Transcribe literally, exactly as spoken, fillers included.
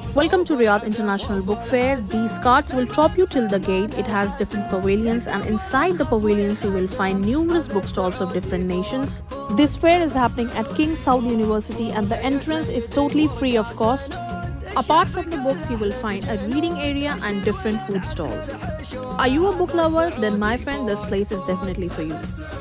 Welcome to Riyadh International Book Fair. These carts will drop you till the gate. It has different pavilions, and inside the pavilions you will find numerous bookstalls of different nations. This fair is happening at King Saud University and the entrance is totally free of cost. Apart from the books, you will find a reading area and different food stalls. Are you a book lover? Then my friend, this place is definitely for you.